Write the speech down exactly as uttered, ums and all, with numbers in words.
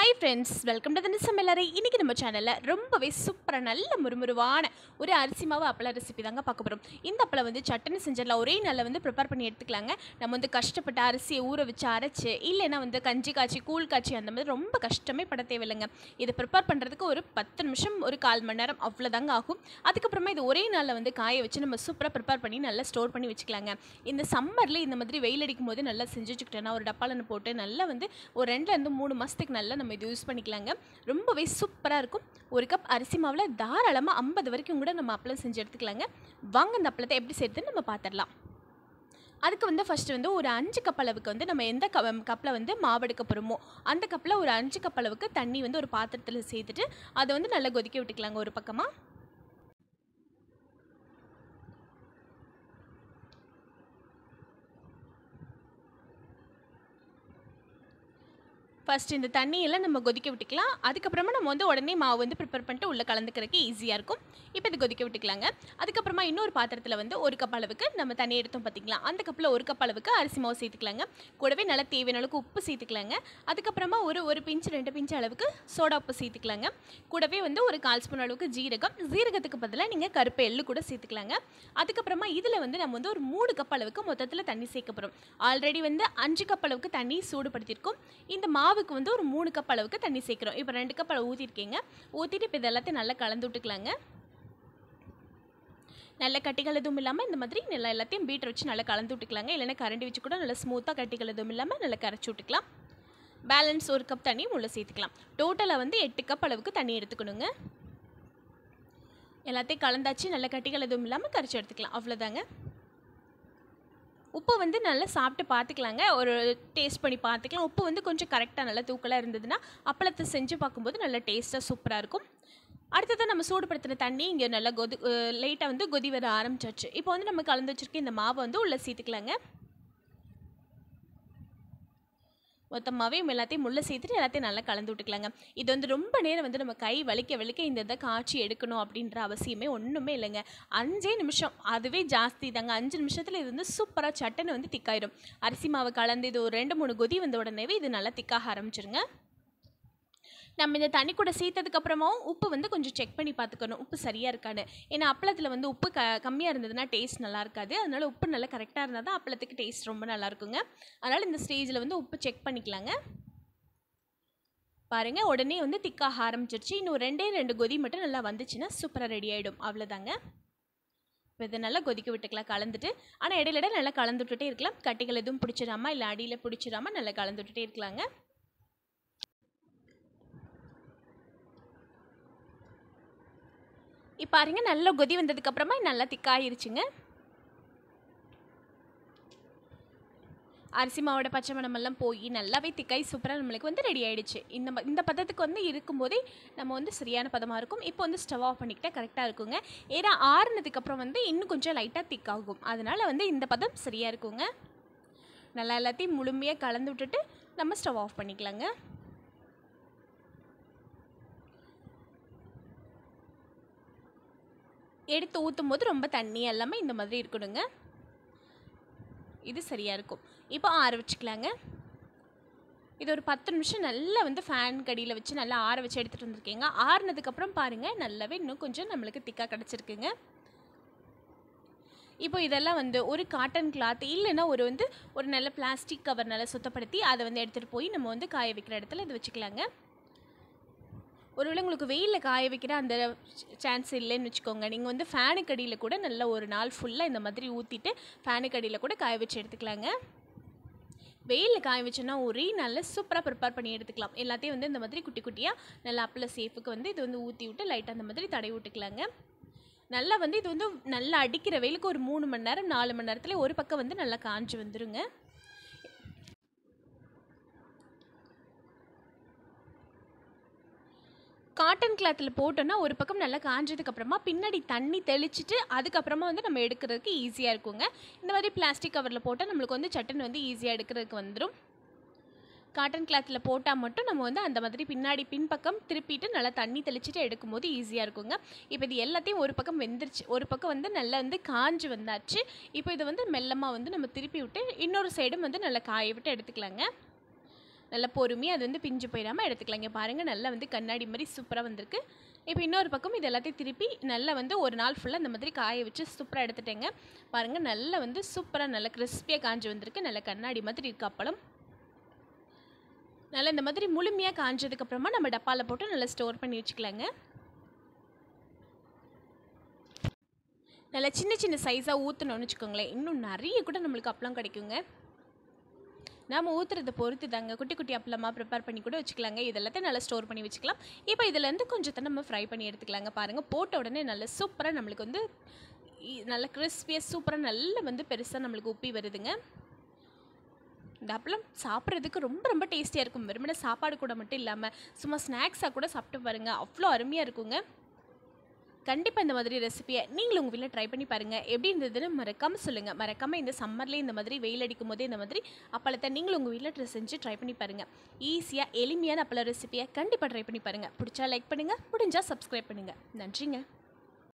Hi friends, welcome to the சமையலறை. இன்றைக்கி நம்ம சேனலில் ரொம்பவே சூப்பராக நல்ல முறுமுறுவான ஒரு அரிசி மாவு அப்பளம் ரெசிபி தாங்க பார்க்க போகிறோம். இந்த அப்பளம் வந்து சட்டுன்னு செஞ்சிடலாம், ஒரே நாளில் வந்து ப்ரிப்பேர் பண்ணி எடுத்துக்கலாங்க. நம்ம வந்து கஷ்டப்பட்டு அரிசியை ஊற வச்சு அரைச்சி இல்லைன்னா வந்து கஞ்சி காய்ச்சி கூழ் காய்ச்சி அந்த மாதிரி ரொம்ப கஷ்டமே பட தேவையில்லைங்க. இதை ப்ரிப்பேர் பண்ணுறதுக்கு ஒரு பத்து நிமிஷம் ஒரு கால் மணி நேரம் அவ்வளோதாங்க ஆகும். அதுக்கப்புறமா இது ஒரே நாளில் வந்து காய வச்சு நம்ம சூப்பராக ப்ரிப்பேர் பண்ணி நல்லா ஸ்டோர் பண்ணி வச்சுக்கலாங்க. இந்த சம்மரில் இந்த மாதிரி வெயில் அடிக்கும் போது நல்லா செஞ்சு வச்சுக்கிட்டோன்னா ஒரு டப்பாலன்னு போட்டு நல்லா வந்து ஒரு ரெண்டுலேருந்து மூணு மாதத்துக்கு நல்லா நம்ம இது யூஸ் பண்ணிக்கலாங்க. ரொம்பவே சூப்பராக இருக்கும். ஒரு கப் அரிசி மாவில் தாராளமாக ஐம்பது வரைக்கும் கூட நம்ம அப்பளம் செஞ்சு எடுத்துக்கலாங்க. வாங்க இந்த அப்பளத்தை எப்படி செய்யுதுன்னு நம்ம பார்த்துடலாம். அதுக்கு வந்து ஃபஸ்ட்டு வந்து ஒரு அஞ்சு கப் அளவுக்கு வந்து நம்ம எந்த க கப்பில் வந்து மாவு எடுக்க போகிறோமோ அந்த கப்பில் ஒரு அஞ்சு கப் அளவுக்கு தண்ணி வந்து ஒரு பாத்திரத்தில் சேர்த்துட்டு அதை வந்து நல்லா கொதிக்க விட்டுக்கலாங்க. ஒரு பக்கமாக ஃபஸ்ட்டு இந்த தண்ணியெல்லாம் நம்ம கொதிக்க விட்டுக்கலாம். அதுக்கப்புறமா நம்ம வந்து உடனே மாவு வந்து ப்ரிப்பேர் பண்ணிட்டு உள்ளே கலந்துக்கிறதுக்கு ஈஸியாக இருக்கும். இப்போ இது கொதிக்க விட்டுக்கலாங்க. அதுக்கப்புறமா இன்னொரு பாத்திரத்தில் வந்து ஒரு கப் அளவுக்கு நம்ம தண்ணி எடுத்தோம் பார்த்திங்களா, அந்த கப்பில் ஒரு கப் அளவுக்கு அரிசி மாவு சேர்த்துக்கலாங்க. கூடவே நல்லா தேவையான அளவுக்கு உப்பு சேர்த்துக்கலாங்க. அதுக்கப்புறமா ஒரு ஒரு பிஞ்சு ரெண்டு பிஞ்சு அளவுக்கு சோடா உப்பு சேர்த்துக்கலாங்க. கூடவே வந்து ஒரு கால் ஸ்பூன் அளவுக்கு ஜீரகம், ஜீரகத்துக்கு பதிலாக நீங்கள் கருப்பு எள்ளு கூட சேர்த்துக்கலாங்க. அதுக்கப்புறமா இதில் வந்து நம்ம வந்து ஒரு மூணு கப் அளவுக்கு மொத்தத்தில் தண்ணி சேர்க்க போகிறோம். ஆல்ரெடி வந்து அஞ்சு கப் அளவுக்கு தண்ணி சூடுபடுத்தியிருக்கோம். இந்த மாவு வந்து ஒரு மூணு கப் அளவுக்கு தண்ணி சேர்க்கிறோம். இப்போ ரெண்டு கப் அளவு ஊற்றிருக்கீங்க. ஊற்றிட்டு இப்போ இது எல்லாத்தையும் நல்லா கலந்து விட்டுக்கலாங்க. நல்ல கட்டிகள் எதுவும் இல்லாமல் இந்த மாதிரி நல்லா எல்லாத்தையும் பீட்டர் வச்சு நல்லா கலந்து விட்டுக்கலாங்க. இல்லைன்னா கரண்டி வச்சு கூட நல்லா ஸ்மூத்தாக கட்டிகள் எதுவும் இல்லாமல் நல்லா கரைச்சி விட்டுக்கலாம். பேலன்ஸ் ஒரு கப் தண்ணி உள்ள சேர்த்துக்கலாம். டோட்டலாக வந்து எட்டு கப் அளவுக்கு தண்ணி எடுத்துக்கணுங்க. எல்லாத்தையும் கலந்தாச்சு, நல்ல கட்டிகள் எதுவும் இல்லாமல் கரைச்சி எடுத்துக்கலாம். அவ்வளோதாங்க. உப்பு வந்து நல்லா சாப்பிட்டு பார்த்துக்கலாங்க. ஒரு டேஸ்ட் பண்ணி பார்த்துக்கலாம். உப்பு வந்து கொஞ்சம் கரெக்டாக நல்லா தூக்கலாக இருந்ததுன்னா அப்பளத்தை செஞ்சு பார்க்கும்போது நல்லா டேஸ்ட்டாக சூப்பராக இருக்கும். அடுத்தது நம்ம சூடுபடுத்தின தண்ணி இங்கே நல்லா கொதி லைட்டாக வந்து கொதி வர ஆரம்பிச்சாச்சு. இப்போ வந்து நம்ம கலந்து வச்சுருக்க இந்த மாவை வந்து உள்ளே சேர்த்துக்கலாங்க. மொத்தமாகவே எல்லாத்தையும் முள்ளே சேர்த்துட்டு எல்லாத்தையும் நல்லா கலந்து விட்டுக்கலாங்க. இது வந்து ரொம்ப நேரம் வந்து நம்ம கை வலிக்க வலிக்க இந்த இதை காய்ச்சி எடுக்கணும் அப்படின்ற அவசியமே ஒன்றுமே இல்லைங்க. அஞ்சே நிமிஷம், அதுவே ஜாஸ்தி தாங்க. அஞ்சு நிமிஷத்தில் இது வந்து சூப்பராக சட்டுன்னு வந்து திக்காயிடும். அரிசி மாவு கலந்து இது ஒரு ரெண்டு மூணு கொதி வந்த உடனேவே இது நல்லா திக்காக ஆரம்பிச்சிருங்க. நம்ம இந்த தண்ணி கூட சேர்த்ததுக்கப்புறமாவும் உப்பு வந்து கொஞ்சம் செக் பண்ணி பார்த்துக்கணும், உப்பு சரியாக இருக்கான்னு. ஏன்னா அப்பளத்தில் வந்து உப்பு க கம்மியாக இருந்ததுன்னா டேஸ்ட் நல்லா இருக்காது. அதனால் உப்பு நல்லா கரெக்டாக இருந்தால் தான் அப்பளத்துக்கு டேஸ்ட் ரொம்ப நல்லாயிருக்குங்க. அதனால் இந்த ஸ்டேஜில் வந்து உப்பு செக் பண்ணிக்கலாங்க. பாருங்கள், உடனே வந்து திக்காக ஆரம்பிச்சிருச்சு. இன்னும் ரெண்டே ரெண்டு கொதி மட்டும் நல்லா வந்துச்சுன்னா சூப்பராக ரெடி ஆகிடும். அவ்வளோதாங்க. இப்போ இதை நல்லா கொதிக்க விட்டுக்கலாம் கலந்துட்டு. ஆனால் இடையில இடையில நல்லா கலந்து விட்டுட்டே இருக்கலாம். கட்டிகள் எதுவும் பிடிச்சிடாமல் இல்லை அடியில் பிடிச்சிடாமல் நல்லா கலந்து விட்டுட்டே இருக்கலாங்க. இப்போ பாருங்க, நல்லா கொதி வந்ததுக்கப்புறமா நல்லா திக்காயிருச்சுங்க. அரிசி மாவோட பச்சை மணமெல்லாம் போய் நல்லாவே திக்காய் சூப்பராக நம்மளுக்கு வந்து ரெடி ஆகிடுச்சு. இந்த இந்த பதத்துக்கு வந்து இருக்கும்போதே நம்ம வந்து சரியான பதமாக இருக்கும். இப்போ வந்து ஸ்டவ் ஆஃப் பண்ணிக்கிட்டால் கரெக்டாக இருக்குங்க. ஏன்னா ஆறுனதுக்கப்புறம் வந்து இன்னும் கொஞ்சம் லைட்டாக திக்காகும். அதனால் வந்து இந்த பதம் சரியாக இருக்குங்க. நல்லா எல்லாத்தையும் முழுமையாக கலந்து விட்டுட்டு நம்ம ஸ்டவ் ஆஃப் பண்ணிக்கலாங்க. எடுத்து ஊற்றும் போது ரொம்ப தண்ணி எல்லாமே இந்த மாதிரி இருக்கணுங்க. இது சரியாக இருக்கும். இப்போ ஆற வச்சுக்கலாங்க. இது ஒரு பத்து நிமிஷம் நல்லா வந்து ஃபேன் கடியில் வச்சு நல்லா ஆற வச்சு எடுத்துகிட்டு வந்திருக்கீங்க. ஆறுனதுக்கப்புறம் பாருங்கள், நல்லாவே இன்னும் கொஞ்சம் நம்மளுக்கு திக்காக கிடச்சிருக்குங்க. இப்போ இதெல்லாம் வந்து ஒரு காட்டன் கிளாத் இல்லைன்னா ஒரு வந்து ஒரு நல்ல பிளாஸ்டிக் கவர் நல்லா சுத்தப்படுத்தி அதை வந்து எடுத்துகிட்டு போய் நம்ம வந்து காய வைக்கிற இடத்துல இது வச்சுக்கலாங்க. ஒருவேளை உங்களுக்கு வெயிலில் காய வைக்கிற அந்த சான்ஸ் இல்லைன்னு வச்சுக்கோங்க, நீங்கள் வந்து ஃபேனுக்கு அடியில் கூட நல்லா ஒரு நாள் ஃபுல்லாக இந்த மாதிரி ஊற்றிட்டு ஃபேனுக்கு அடியில் கூட காய வச்சு எடுத்துக்கலாங்க. வெயிலில் காய வச்சோன்னா ஒரே நாளில் சூப்பராக ப்ரிப்பேர் பண்ணி எடுத்துக்கலாம். எல்லாத்தையும் வந்து இந்த மாதிரி குட்டி குட்டியாக நல்லா அப்பள சேஃபுக்கு வந்து இது வந்து ஊற்றி விட்டு லைட்டாக அந்த மாதிரி தடவி விட்டுக்கலாங்க. நல்லா வந்து இது வந்து நல்லா அடிக்கிற வெயிலுக்கு ஒரு மூணு மணி நேரம் நாலு மணி நேரத்தில் ஒரு பக்கம் வந்து நல்லா காஞ்சி வந்துடுங்க. காட்டன் கிளாத்தில் போட்டோன்னா ஒரு பக்கம் நல்லா காஞ்சதுக்கப்புறமா பின்னாடி தண்ணி தெளிச்சிட்டு அதுக்கப்புறமா வந்து நம்ம எடுக்கிறதுக்கு ஈஸியாக இருக்குங்க. இந்த மாதிரி பிளாஸ்டிக் கவரில் போட்டால் நம்மளுக்கு வந்து சட்டுன்னு வந்து ஈஸியாக எடுக்கிறதுக்கு வந்துடும். காட்டன் கிளாத்தில் போட்டால் மட்டும் நம்ம வந்து அந்த மாதிரி பின்னாடி பின்பக்கம் திருப்பிட்டு நல்லா தண்ணி தெளிச்சிட்டு எடுக்கும்போது ஈஸியாக இருக்குங்க. இப்போ இது எல்லாத்தையும் ஒரு பக்கம் வெந்துருச்சு, ஒரு பக்கம் வந்து நல்லா வந்து காஞ்சி வந்தாச்சு. இப்போ இதை வந்து மெல்லமாக வந்து நம்ம திருப்பி விட்டு இன்னொரு சைடும் வந்து நல்லா காய விட்டு எடுத்துக்கலாங்க. நல்லா பொறுமையாக அது வந்து பிஞ்சு போயிடாமல் எடுத்துக்கலாம். இங்கே பாருங்கள் நல்லா வந்து கண்ணாடி மாதிரி சூப்பராக வந்திருக்கு. இப்போ இன்னொரு பக்கம் இது எல்லாத்தையும் திருப்பி நல்லா வந்து ஒரு நாள் ஃபுல்லாக இந்த மாதிரி காய வச்சு சூப்பராக எடுத்துட்டேங்க. பாருங்கள் நல்லா வந்து சூப்பராக நல்லா கிறிஸ்பியாக காஞ்சி வந்திருக்கு. நல்லா கண்ணாடி மாதிரி இருக்கு அப்பளம். நல்லா இந்த மாதிரி முழுமையாக காஞ்சதுக்கப்புறமா நம்ம டப்பாவில் போட்டு நல்லா ஸ்டோர் பண்ணி வச்சுக்கலாங்க. நல்லா சின்ன சின்ன சைஸாக ஊற்றணும்னு வச்சுக்கோங்களேன், இன்னும் நிறைய கூட நம்மளுக்கு அப்பளம் கிடைக்குங்க. நம்ம ஊற்றுறதை பொறுத்து தாங்க. குட்டி குட்டி அப்பளமாக ப்ரிப்பேர் பண்ணி கூட வச்சுக்கலாங்க. இதெல்லாத்தையும் நல்லா ஸ்டோர் பண்ணி வச்சுக்கலாம். இப்போ இதுலேருந்து கொஞ்சத்தை நம்ம ஃப்ரை பண்ணி எடுத்துக்கலாங்க. பாருங்கள் போட்ட உடனே நல்லா சூப்பராக நம்மளுக்கு வந்து நல்லா கிறிஸ்பியாக சூப்பராக நல்லா வந்து பெருசாக நம்மளுக்கு உப்பி வருதுங்க. இந்த அப்பளம் சாப்பிட்றதுக்கு ரொம்ப ரொம்ப டேஸ்டியாக இருக்கும். வெறுமனே சாப்பாடு கூட மட்டும் இல்லாமல் சும்மா ஸ்நாக்ஸாக கூட சாப்பிட்டு பாருங்கள், அவ்வளோ அருமையாக இருக்குங்க. கண்டிப்பாக இந்த மாதிரி ரெசிபியை நீங்களும் உங்கள் வீட்டில் ட்ரை பண்ணி பாருங்கள். எப்படி இருந்ததுன்னு மறக்காமல் சொல்லுங்கள். மறக்காமல் இந்த சம்மர்லேயே இந்த மாதிரி வெயில் அடிக்கும் போதே இந்த மாதிரி அப்பளத்தை நீங்களும் உங்கள் வீட்டில் செஞ்சு ட்ரை பண்ணி பாருங்கள். ஈஸியாக எளிமையான அப்பள ரெசிபியை கண்டிப்பாக ட்ரை பண்ணி பாருங்கள். பிடிச்சா லைக் பண்ணுங்கள், முடிஞ்சால் சப்ஸ்கிரைப் பண்ணுங்கள். நன்றிங்க.